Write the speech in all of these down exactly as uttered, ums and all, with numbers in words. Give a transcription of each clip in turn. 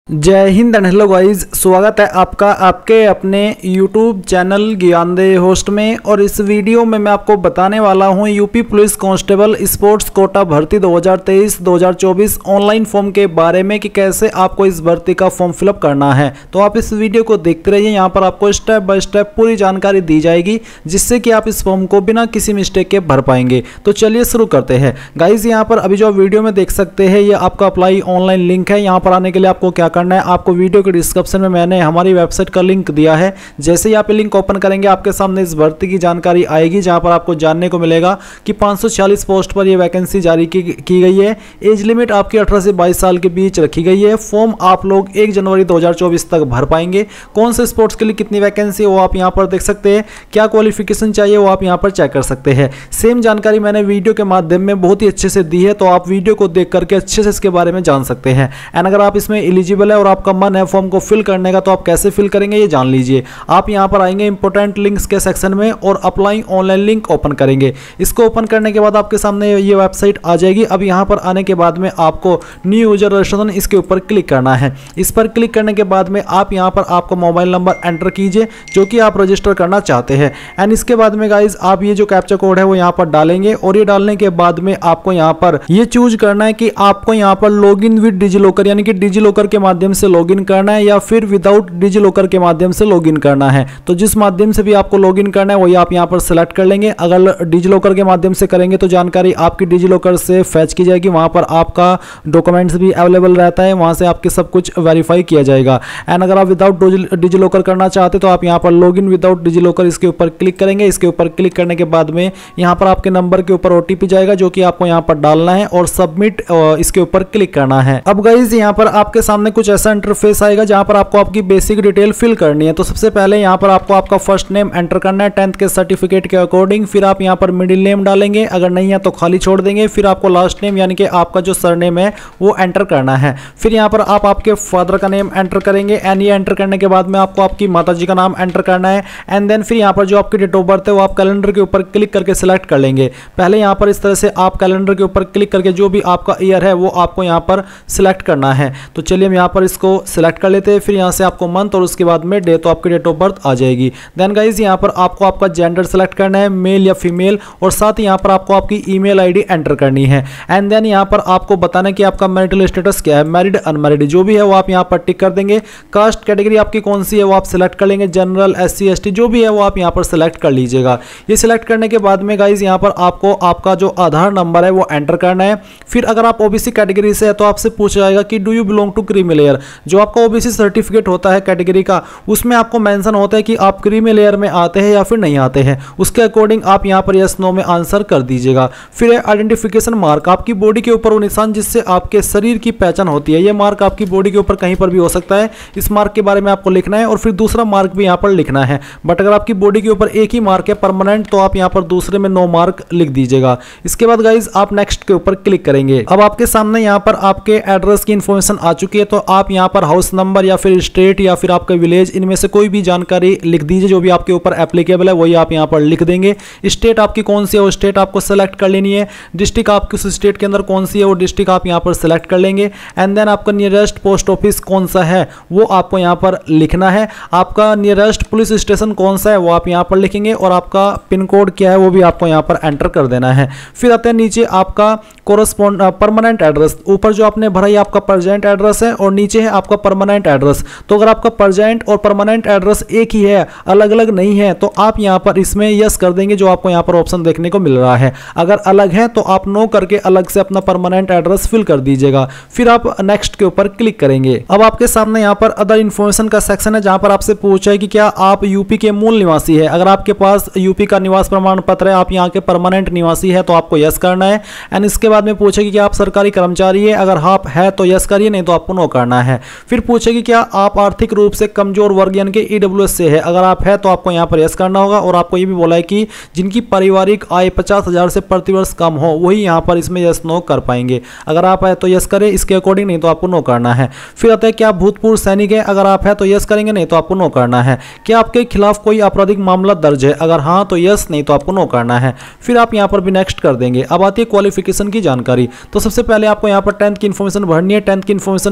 जय Hind and hello guys, स्वागत है आपका आपके अपने यूट्यूब चैनल ज्ञानदेह होस्ट में। और इस वीडियो में मैं आपको बताने वाला हूं UP police constable sports quota भर्ती दो हज़ार तेईस दो हज़ार चौबीस ऑनलाइन फॉर्म के बारे में कि कैसे आपको इस भर्ती का फॉर्म फिलअप करना है। तो आप इस वीडियो को देखते रहिए, यहाँ पर आपको स्टेप बाय स्टेप पूरी जानकारी दी जाएगी जिससे कि आप इस फॉर्म को बिना किसी मिस्टेक के भर पाएंगे। तो चलिए शुरू करते हैं गाइज। यहाँ पर अभी जो वीडियो में देख सकते हैं ये आपका अप्लाई ऑनलाइन लिंक है। यहाँ पर आने के लिए आपको क्या करना है, आपको वीडियो के डिस्क्रिप्शन में मैंने हमारी वेबसाइट का लिंक दिया है। जैसे ही आप लिंक ओपन करेंगे आपके सामने इस भर्ती की जानकारी आएगी, जहां पर आपको जानने को मिलेगा कि पाँच सौ छियालीस पोस्ट पर यह वैकेंसी जारी की, की गई है। एज लिमिट आपकी अठारह से बाईस साल के बीच रखी गई है। फॉर्म आप लोग एक जनवरी दो हज़ार चौबीस तक भर पाएंगे। कौन से स्पोर्ट्स के लिए कितनी वैकेंसी है वो आप यहाँ पर देख सकते हैं। क्या क्वालिफिकेशन चाहिए वो आप यहाँ पर चेक कर सकते हैं। सेम जानकारी मैंने वीडियो के माध्यम में बहुत ही अच्छे से दी है, तो आप वीडियो को देख करके अच्छे से इसके बारे में जान सकते हैं। एंड अगर आप इसमें एलिजिबल है और आपका मन है फॉर्म को फिल करने का, तो आप कैसे फिल करेंगे ये जान लीजिए। आप यहां पर आएंगे इंपोर्टेंट लिंक्स के सेक्शन में और अप्लाई ऑनलाइन लिंक ओपन करेंगे। इसको ओपन करने के बाद आपके सामने ये वेबसाइट आ जाएगी। अब यहां पर आने के बाद में आपको न्यू यूजर रजिस्ट्रेशन इसके ऊपर क्लिक करना है। इस पर क्लिक करने के बाद में आप यहां पर आपको मोबाइल नंबर एंटर कीजिए जो कि आप रजिस्टर करना चाहते हैं। एंड इसके बाद में गाइज आप ये जो कैप्चा कोड है वो यहां पर डालेंगे और ये डालने के बाद में आपको यहां पर ये चूज करना है कि आपको यहां पर लॉग इन विद डिजिलॉकर यानी कि डिजिलॉकर के माध्यम से लॉग इन करना है या फिर विदाउट डिजिलॉकर के माध्यम से लॉगिन करना है। तो जिस माध्यम से भी आपको लॉगिन करना है वही आप यहां पर सिलेक्ट कर लेंगे। अगर डिजिलॉकर के माध्यम से करेंगे तो जानकारी आपकी डिजिलॉकर से फैच की जाएगी, वहां पर आपका डॉक्यूमेंट्स भी अवेलेबल रहता है, वहां से आपके सब कुछ वेरीफाई किया जाएगा। एंड अगर आप विदाउट डिजिलॉकर करना चाहते तो आप यहां पर लॉगिन विदाउट डिजिलॉकर इसके ऊपर क्लिक करेंगे। इसके ऊपर क्लिक करने के बाद में यहां पर आपके नंबर के ऊपर ओटीपी जाएगा जो कि आपको यहां पर डालना है और सबमिट इसके ऊपर क्लिक करना है। अब गाइज यहां पर आपके सामने कुछ ऐसा इंटरफेस आएगा जहां पर आपको आपकी बेसिक डिटेल फिल करनी है। तो सबसे पहले यहां पर आपको आपका फर्स्ट नेम एंटर करना है टेंथ के सर्टिफिकेट के अकॉर्डिंग। फिर आप यहां पर मिडिल नेम डालेंगे, अगर नहीं है तो खाली छोड़ देंगे। फिर आपको लास्ट नेम यानी कि आपका जो सरनेम है वो एंटर करना है। फिर यहां पर आप आपके फादर का नेम एंटर करेंगे। एंड ये एंटर करने के बाद में आपको आपकी माताजी का नाम एंटर करना है। एंड देन फिर यहां पर जो आपकी डेट ऑफ बर्थ है वो आप कैलेंडर के ऊपर क्लिक करके सिलेक्ट कर लेंगे। पहले यहां पर इस तरह से आप कैलेंडर के ऊपर क्लिक करके जो भी आपका ईयर है वो आपको यहां पर सिलेक्ट करना है। तो चलिए हम यहां पर इसको सिलेक्ट कर लेते हैं। फिर यहां से आपको मंथ और उसके बाद में डे, तो आपकी डेट ऑफ बर्थ आ जाएगी। देन गाइज यहां पर आपको आपका जेंडर सेलेक्ट करना है, मेल या फीमेल, और साथ ही यहां पर आपको आपकी ईमेल आईडी एंटर करनी है। एंड देन यहां पर आपको बताना कि आपका मैरिटल स्टेटस क्या है, मैरिड अनमैरिड जो भी है वो आप यहां पर टिक कर देंगे। कास्ट कैटेगरी आपकी कौन सी है वो आप सिलेक्ट कर लेंगे, general, S C S T जो भी है वो आप यहां पर सिलेक्ट कर लीजिएगा। ये सिलेक्ट करने के बाद में गाइज यहां पर आपको आपका जो आधार नंबर है वो एंटर करना है। फिर अगर आप ओबीसी कैटेगरी से है तो आपसे पूछा जाएगा कि do you belong to creamy layer. जो आपका ओबीसी सर्टिफिकेट होता है कैटेगरी का उसमें आपको मेंशन होता है कि आप क्रीमी लेयर में आते हैं या फिर नहीं आते हैं। उसके अकॉर्डिंग आप यहां पर यस नो में आंसर कर दीजिएगा। फिर आइडेंटिफिकेशन मार्क, आपकी बॉडी के ऊपर वो निशान जिससे आपके शरीर की पहचान होती है। यह मार्क आपकी बॉडी के ऊपर कहीं पर भी हो सकता है, इस मार्क के बारे में आपको लिखना है। और फिर दूसरा मार्क भी यहां पर लिखना है। बट अगर आपकी बॉडी के ऊपर एक ही मार्क है परमानेंट तो आप यहां पर दूसरे में नो मार्क लिख दीजिएगा। इसके बाद गाइज आप नेक्स्ट के ऊपर क्लिक करेंगे। अब आपके सामने यहां पर आपके एड्रेस की इंफॉर्मेशन आ चुकी है, तो आप यहां पर हाउस नंबर या फिर स्टेट या फिर आपका विलेज इनमें से कोई भी जानकारी लिख दीजिए जो भी आपके ऊपर एप्लीकेबल है वही आप यहां पर लिख देंगे। स्टेट आपकी कौन सी है वो स्टेट आपको सेलेक्ट कर लेनी है। डिस्ट्रिक्ट आपकी उस स्टेट के अंदर कौन सी है वो डिस्ट्रिक्ट आप यहां पर सेलेक्ट कर लेंगे। एंड देन आपका नियरेस्ट पोस्ट ऑफिस कौन सा है वो आपको यहां पर लिखना है। आपका नियरेस्ट पुलिस स्टेशन कौन सा है वो आप यहां पर लिखेंगे और आपका पिन कोड क्या है वो भी आपको यहां पर एंटर कर देना है। फिर आते हैं नीचे आपका कोरस्पॉन्ड परमानेंट एड्रेस। ऊपर जो आपने भरा है आपका प्रेजेंट एड्रेस है और नीचे है आपका परमानेंट एड्रेस। तो अगर आपका प्रेजेंट और परमानेंट एड्रेस एक ही है, अलग अलग नहीं है, तो आप यहां पर इसमें यस कर देंगे जो आपको यहां पर ऑप्शन देखने को मिल रहा है। अगर अलग है तो आप नो करके अलग से अपना परमानेंट एड्रेस फिल कर दीजिएगा। फिर आप नेक्स्ट के ऊपर क्लिक करेंगे। अब आपके सामने यहां पर अदर इन्फॉर्मेशन का सेक्शन है जहां पर आपसे पूछा है कि क्या आप यूपी के मूल निवासी है। अगर आपके पास यूपी का निवास प्रमाण पत्र है, आप यहां के परमानेंट निवासी है तो आपको यस करना है। एंड इसके बाद में पूछेगी कि आप सरकारी कर्मचारी है, अगर आप है तो यस करिए, नहीं तो आपको नो करना है। फिर पूछेगी क्या आप आर्थिक रूप से कमजोर वर्ग यानी कि ईडब्ल्यूएस से है, अगर आप है तो आपको यहां पर यस करना होगा। और आपको ये भी बोला है कि जिनकी पारिवारिक आय पचास हजार से प्रति वर्ष कम हो वही यहां पर इसमें यस नो कर पाएंगे। अगर आप है तो यस करें इसके अकॉर्डिंग, नहीं तो आपको नो करना है। फिर आता है क्या भूतपूर्व सैनिक है, अगर आप है तो यस करेंगे, नहीं तो आपको नो करना है। क्या आपके खिलाफ कोई आपराधिक मामला दर्ज है, अगर हाँ तो यस, नहीं तो आपको नो करना है। फिर आप यहां पर भी नेक्स्ट कर देंगे। अब आती है क्वालिफिकेशन की जानकारी। तो सबसे पहले आपको यहां पर टेंथ की इंफॉर्मेशन भरनी है। टेंथ की इंफॉर्मेशन में आपको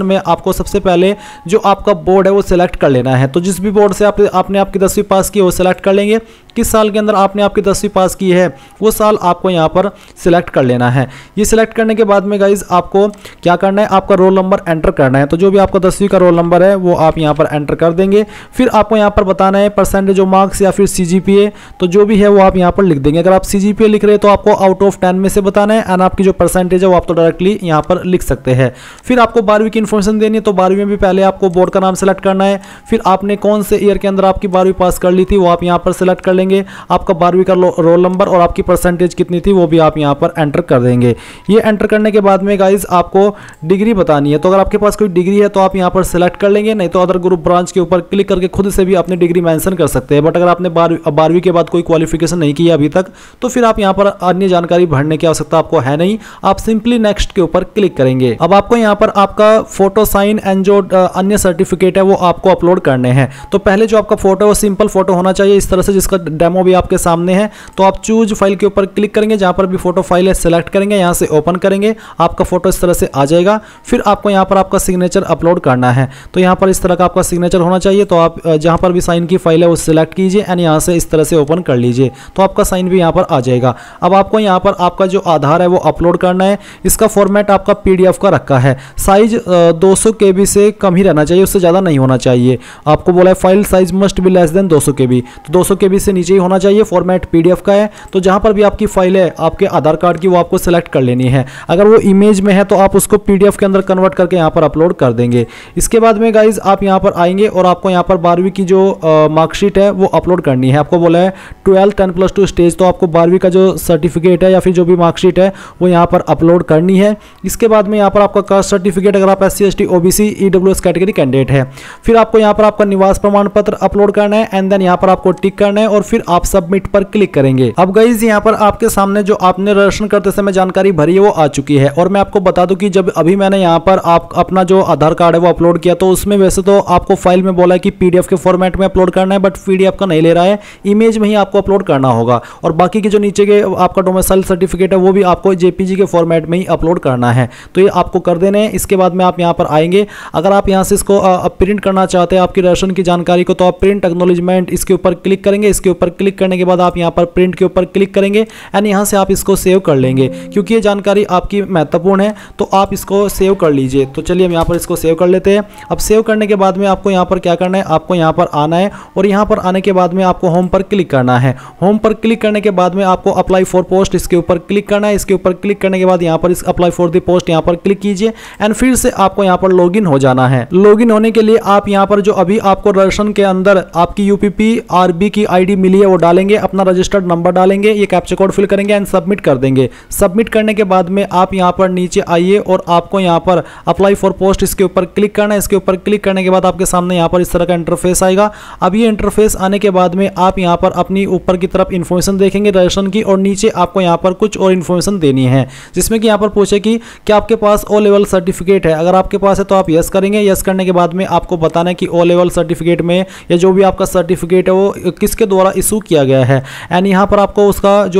आपको सबसे पहले जो आपका बोर्ड है वो सिलेक्ट कर लेना है। तो जिस भी बोर्ड से आप, आपने आपकी दसवीं पास की वो सिलेक्ट कर लेंगे। किस साल के अंदर आपने आपकी दसवीं पास की है वो साल आपको यहाँ पर सिलेक्ट कर लेना है। ये सिलेक्ट करने के बाद में गाइज आपको क्या करना है, आपका रोल नंबर एंटर करना है। तो जो भी आपका दसवीं का रोल नंबर है वो आप यहाँ पर एंटर कर देंगे। फिर आपको यहाँ पर बताना है परसेंटेज ऑफ मार्क्स या फिर सीजीपीए, तो जो भी है वो आप यहाँ पर लिख देंगे। अगर आप सीजीपीए लिख रहे हैं तो आपको आउट ऑफ टेन में से बताना है, एंड आपकी जो परसेंटेज है वो आप तो डायरेक्टली यहाँ पर लिख सकते हैं। फिर आपको बारहवीं की इन्फॉर्मेशन देनी है। तो बारहवीं में भी पहले आपको बोर्ड का नाम सेलेक्ट करना है, फिर आपने कौन से ईयर के अंदर आपकी बारहवीं पास कर ली थी वो आप यहाँ पर सेलेक्ट कर लेंगे, आपका बारहवीं का रोल नंबर और आपकी परसेंटेज कितनी थी वो भी आप यहाँ पर एंटर कर देंगे। ये एंटर करने के बाद में गाइज आपको डिग्री बतानी है। तो अगर आपके पास कोई डिग्री है तो आप यहाँ पर सेलेक्ट कर लेंगे, नहीं तो अदर ग्रुप ब्रांच के ऊपर क्लिक करके खुद से भी अपनी डिग्री मेंशन कर सकते हैं। बट अगर आपने बारहवीं बारहवीं के बाद कोई क्वालिफिकेशन नहीं किया अभी तक तो फिर आप यहाँ पर अन्य जानकारी भरने की आवश्यकता आपको है नहीं, आप सिंपली नेक्स्ट के ऊपर क्लिक करेंगे। अब आपको यहाँ पर आपका फोटो साइन एंड जो अन्य सर्टिफिकेट है वो आपको अपलोड करने हैं। तो पहले जो आपका फोटो है वो सिंपल फोटो होना चाहिए इस तरह से, जिसका डेमो भी आपके सामने है। तो आप चूज फाइल के ऊपर क्लिक करेंगे, जहां पर भी फोटो फाइल है सेलेक्ट करेंगे, यहां से ओपन करेंगे, आपका फोटो इस तरह से आ जाएगा। फिर आपको यहां पर आपका सिग्नेचर अपलोड करना है। तो यहां पर इस तरह का आपका सिग्नेचर होना चाहिए। तो आप जहां पर भी साइन की फाइल है वो सिलेक्ट कीजिए एंड यहां से इस तरह से ओपन कर लीजिए, तो आपका साइन भी यहां पर आ जाएगा। अब आपको यहां पर आपका जो आधार है वो अपलोड करना है। इसका फॉर्मेट आपका पीडीएफ का रखा है, साइज दो सौ केबी से कम ही रहना चाहिए, उससे ज़्यादा नहीं होना चाहिए। आपको बोला है file size must be less than दो सौ केबी, तो दो सौ केबी से नीचे ही होना चाहिए। फॉर्मेट पीडीएफ का है। तो जहां पर भी आपकी फाइल है आपके आधार कार्ड की वो आपको सेलेक्ट कर लेनी है। अगर वो इमेज में है तो आप उसको पीडीएफ के अंदर कन्वर्ट करके यहाँ पर अपलोड कर देंगे। इसके बाद में गाइज आप यहाँ पर आएंगे और आपको यहाँ पर बारहवीं की जो मार्कशीट है वो अपलोड करनी है। आपको बोला है twelve ten plus two stage, तो आपको बारहवीं का जो सर्टिफिकेट है या फिर जो भी मार्कशीट है वो यहाँ पर अपलोड करनी है। इसके बाद में यहाँ पर आपका कास्ट सर्टिफिकेट, अगर आप S C S T OBC EWS category candidate है। फिर आपको यहाँ पर आपका निवास प्रमाण पत्र अपलोड करना है एंड देन यहाँ पर आपको टिक करना है और फिर आप सबमिट पर क्लिक करेंगे। अब गाइज यहाँ पर आपके सामने जो आपने रजिस्ट्रेशन करते समय जानकारी भरी है वो आ चुकी है। और मैं आपको बता दूं कि जब अभी मैंने यहाँ पर आप अपना जो आधार कार्ड है वो अपलोड किया तो उसमें वैसे तो आपको फाइल में बोला है कि पीडीएफ के फॉर्मेट में अपलोड करना है, बट पीडीएफ का नहीं ले रहा है, इमेज में ही आपको अपलोड करना होगा। और बाकी के जो नीचे के आपका डोमिसाइल सर्टिफिकेट है वो भी आपको जेपीजी के फॉर्मेट में ही अपलोड करना है। तो ये आपको कर देने हैं। इसके बाद में आप यहाँ पर आएंगे, अगर आप यहाँ से इसको प्रिंट करना चाहते हैं आपकी रजिस्ट्रेशन की जानकारी को, तो आप प्रिंट एक्नॉलेजमेंट इसके ऊपर क्लिक करेंगे। इसके ऊपर क्लिक करने के बाद आप यहाँ पर प्रिंट के ऊपर क्लिक करेंगे एंड यहाँ से आप इसको सेव कर लेंगे, क्योंकि ये जानकारी आपकी महत्वपूर्ण है तो आप इसको सेव कर लीजिए। तो चलिए हम यहाँ पर इसको सेव कर लेते हैं। अब सेव करने के बाद में आपको यहाँ पर क्या करना है, आपको यहाँ पर आना है और यहाँ पर आने के बाद में आपको होम पर क्लिक करना है। होम पर क्लिक करने के बाद में आपको अप्लाई फॉर पोस्ट इसके ऊपर क्लिक करना है। इसके ऊपर क्लिक करने के बाद यहाँ पर इस अप्लाई फॉर द पोस्ट यहाँ पर क्लिक कीजिए एंड फिर से आपको यहाँ पर लॉगिन हो जाना है। लॉगिन होने के लिए आप यहाँ पर जो अभी आपको रजिस्ट्रेशन के अंदर आपकी यूपीपी आरबी की आईडी मिली है वो डालेंगे, अपना रजिस्टर्ड नंबर डालेंगे, ये कैप्चा कोड फिल करेंगे एंड सबमिट कर देंगे। सबमिट करने के बाद में आप यहाँ पर नीचे आइए और आपको यहाँ पर अप्लाई फॉर पोस्ट इसके ऊपर क्लिक करना है। इसके ऊपर क्लिक करने के बाद आपके सामने यहाँ पर इस तरह का इंटरफेस आएगा। अब ये इंटरफेस आने के बाद में आप यहाँ पर अपनी ऊपर की तरफ इन्फॉर्मेशन देखेंगे रजिस्ट्रेशन की, और नीचे आपको यहाँ पर कुछ और इन्फॉर्मेशन देनी है, जिसमें कि यहाँ पर पूछे कि क्या आपके पास ओ लेवल सर्टिफिकेट है। अगर आपके पास है तो आप यस करेंगे। यस करने के बाद में आपको बताना है कि ओ लेवल सर्टिफिकेट में या जो भी आपका सर्टिफिकेट है वो किसके द्वारा इशू किया गया है, एंड यहाँ पर आपको उसका जो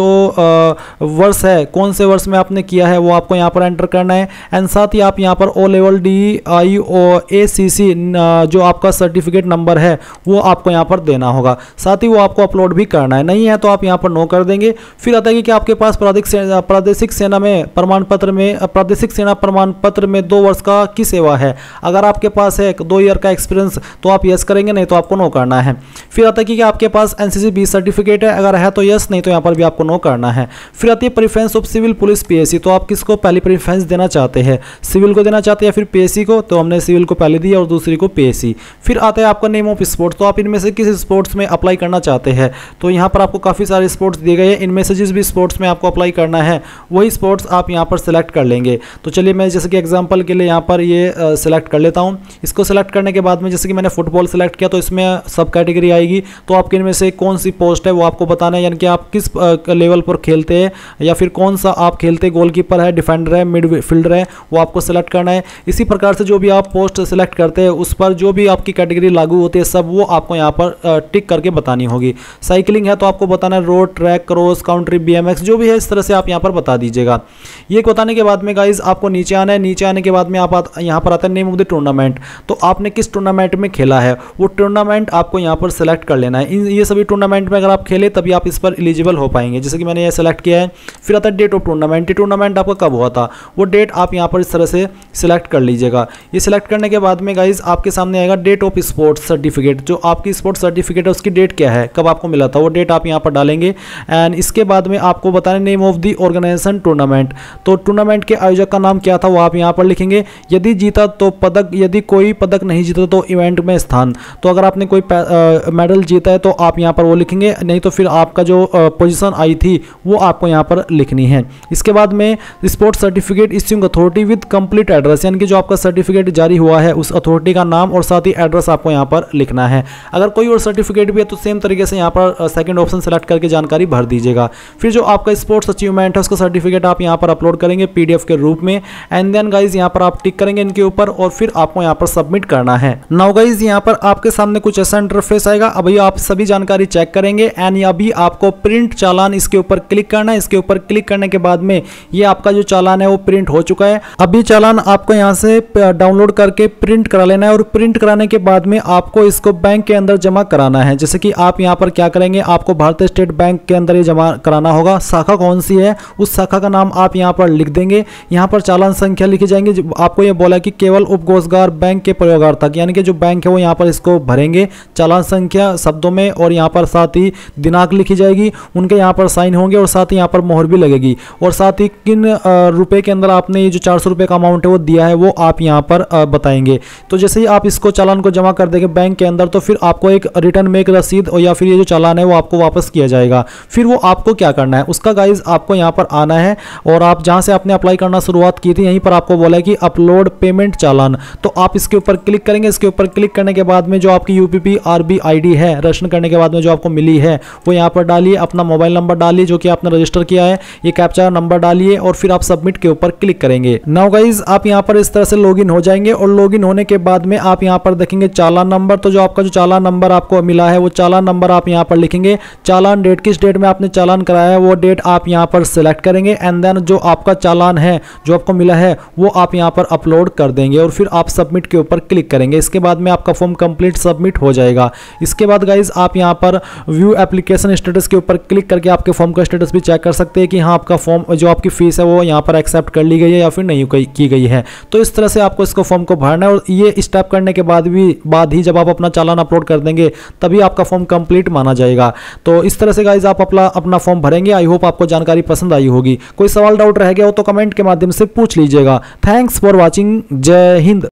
वर्ष है कौन से वर्ष में आपने किया है वो आपको यहाँ पर एंटर करना है। एंड साथ ही आप यहाँ पर ओ लेवल डी आई ओ ए सी सी जो आपका सर्टिफिकेट नंबर है वो आपको यहाँ पर देना होगा, साथ ही वो आपको अपलोड भी करना है। नहीं है तो आप यहाँ पर नो कर देंगे। फिर आता है कि आपके पास प्रादेशिक सेना में प्रमाण पत्र में प्रादेशिक सेना प्रमाण पत्र में दो वर्ष का की सेवा है। अगर आपके पास है दो ईयर का एक्सपीरियंस तो आप यस करेंगे, नहीं तो आपको नो करना है। फिर आता है कि आपके पास एनसीसी बी सर्टिफिकेट है, अगर है तो यस, नहीं तो यहाँ पर भी आपको नो करना है। फिर आती है preference of civil police PSC, तो आप किसको पहली प्रेफरेंस देना चाहते हैं, सिविल को देना चाहते हैं या फिर पीएससी को, तो हमने सिविल को पहले दी और दूसरी को पीएससी। फिर आता है आपका नेम ऑफ स्पोर्ट्स, तो आप इनमें से किस स्पोर्ट्स में अप्लाई करना चाहते हैं। तो यहाँ पर आपको काफ़ी सारे स्पोर्ट्स दिए गए हैं, इनमें से जिस भी स्पोर्ट्स में आपको अप्लाई करना है वही स्पोर्ट्स आप यहाँ पर सेलेक्ट कर लेंगे। तो चलिए मैं जैसे कि एग्जांपल के लिए यहाँ पर ये सेलेक्ट कर लेता हूँ। इसको सेलेक्ट करने के बाद में जैसे कि मैंने फुटबॉल सेलेक्ट किया तो इसमें सब कैटेगरी आएगी, तो आपके इनमें से कौन कौन सी पोस्ट है वो आपको बताना है, यानी कि आप किस लेवल पर खेलते हैं या फिर कौन सा आप खेलते, गोलकीपर है, डिफेंडर है, मिडफील्डर है, वो आपको सेलेक्ट करना है। इसी प्रकार से जो भी आप पोस्ट सेलेक्ट करते हैं उस पर जो भी आपकी कैटेगरी लागू होती है सब वो आपको यहाँ पर टिक करके बतानी होगी। साइकिलिंग है तो आपको बताना है road, track, cross country, BMX, जो भी है इस तरह से आप यहाँ पर बता दीजिएगा। ये बताने के बाद में गाइज आपको नीचे आना है। नीचे आने के बाद में आप यहाँ पर आता है नेम ऑफ द टूर्नामेंट, तो आपने किस टूर्नामेंट में खेला है वो टूर्नामेंट आपको यहाँ पर सेलेक्ट कर लेना है। इन ये सभी टूर्नामेंट में अगर आप खेले तभी आप इस पर एलिजिबल हो पाएंगे। जैसे कि मैंने ये सेलेक्ट किया है। फिर आता है डेट ऑफ टूर्नामेंट, टूर्नामेंट आपका कब हुआ था वो डेट आप यहाँ पर इस तरह से सिलेक्ट कर लीजिएगा। ये सिलेक्ट करने के बाद में गाइज आपके सामने आएगा डेट ऑफ स्पोर्ट्स सर्टिफिकेट, जो आपकी स्पोर्ट्स सर्टिफिकेट है उसकी डेट क्या है, कब आपको मिला था वो डेट आप यहाँ पर डालेंगे। एंड इसके बाद में आपको बताना name of the organization tournament, तो टूर्नामेंट के आयोजक का नाम क्या था वो आप यहाँ पर लिखेंगे। यदि जीता तो पदक, यदि कोई पदक नहीं जीता तो इवेंट में स्थान, तो अगर आपने कोई मेडल जीता है तो आप यहाँ पर वो लिखेंगे, नहीं तो फिर आपका जो पोजीशन आई थी वो आपको यहाँ पर लिखनी है। इसके बाद में sports certificate issuing authority with complete address, यानी कि जो आपका सर्टिफिकेट जारी हुआ है उस अथॉरिटी का नाम और साथ ही एड्रेस आपको यहाँ पर लिखना है। अगर कोई और सर्टिफिकेट भी है तो सेम तरीके से यहाँ पर सेकंड ऑप्शन सेलेक्ट करके जानकारी भर दीजिएगा। फिर जो आपका स्पोर्ट्स अचीवमेंट है उसका सर्टिफिकेट आप यहाँ पर अपलोड करेंगे पीडीएफ के रूप में। एंड देन गाइज यहाँ पर आप टिक करेंगे इनके ऊपर और फिर आपको यहाँ पर सबमिट करना है। नाउ गाइज यहाँ पर आपके सामने कुछ ऐसा इंटरफेस आएगा। अभी आप सभी जानकारी चेक करेंगे एंड अभी आपको प्रिंट चालान इसके ऊपर क्लिक करना है। इसके ऊपर क्लिक करने के बाद में ये आपका जो चालान है वो प्रिंट हो चुका है। अभी चालान आपको यहाँ से डाउनलोड करके प्रिंट करा लेना है और प्रिंट कराने के बाद में आपको इसको बैंक के अंदर जमा कराना है। जैसे कि आप यहाँ पर क्या करेंगे, आपको भारतीय स्टेट बैंक के अंदर ये जमा कराना होगा। शाखा कौन सी है उस शाखा का नाम आप यहाँ पर लिख देंगे। यहाँ पर चालान संख्या लिखी जाएंगे। आपको ये बोला कि केवल उपभोक्ता बैंक के प्रयोगार्थक, यानी कि जो बैंक है वो यहाँ पर इसको भरेंगे चालान संख्या शब्दों में, और यहाँ पर साथ ही दिनांक लिखी जाएगी, उनके यहाँ पर साइन होंगे और साथ ही यहाँ पर मोहर भी लगेगी, और साथ ही किन रुपए के अंदर आपने ये जो चार सौ रुपये का अमाउंट है वो दिया है वो आप यहाँ पर बताएंगे। तो जैसे ही आप इसको चालान को जमा कर देंगे बैंक के अंदर तो फिर आपको एक रिटर्न में एक रसीद और या फिर ये जो चालान है वो आपको वापस किया जाएगा। फिर वो आपको क्या करना है उसका गाइज आपको यहाँ पर आना है और आप जहाँ से आपने अप्लाई करना शुरुआत की थी यहीं पर आपको बोला है कि अपलोड पेमेंट चालान, तो आप इसके ऊपर क्लिक करेंगे। इसके ऊपर क्लिक करने के बाद में जो आपकी यूपीपी आरबी आईडी है रजिस्टर करने के बाद में जो आपको मिली है वो यहाँ पर डालिए, अपना मोबाइल नंबर डालिए जो कि आपने रजिस्टर किया है, ये कैप्चा नंबर डालिए और फिर आप सबमिट के ऊपर क्लिक करेंगे। नाउ गाइज आप यहाँ पर इस तरह से लॉगिन हो जाएंगे और लॉगिन होने के बाद में आप यहाँ पर देखेंगे चालान नंबर। तो जो आपका जो चालान नंबर आपको मिला है वो चालान नंबर आप यहाँ पर लिखेंगे। चालान डेट, किस डेट में आपने चालान कराया है वो डेट आप यहाँ पर सिलेक्ट करेंगे। एंड देन जो आपका चालान है जो आपको मिला है वो आप यहाँ पर अपलोड कर देंगे और फिर आप सबमिट के ऊपर क्लिक करेंगे। इसके बाद में आपका फॉर्म कंप्लीट सबमिट हो जाएगा। इसके बाद गाइज आप यहाँ पर व्यू एप्लीकेशन स्टेटस के ऊपर क्लिक करके आपके फॉर्म का स्टेटस भी चेक कर सकते हैं कि हाँ आपका फॉर्म जो आपकी फीस है वो यहाँ पर एक्सेप्ट कर ली गई है या फिर नहीं की गई है। तो इस तरह से आपको इसको फॉर्म को भरना है और ये स्टेप करने के बाद भी बाद ही जब आप अपना चालान अपलोड कर देंगे तभी आपका फॉर्म कंप्लीट माना जाएगा। तो इस तरह से गाइज आप अपना अपना फॉर्म भरेंगे। आई होप आपको जानकारी पसंद आई होगी। कोई सवाल डाउट रह गया हो तो कमेंट के माध्यम से पूछ लीजिएगा। Thanks for watching. जय हिंद।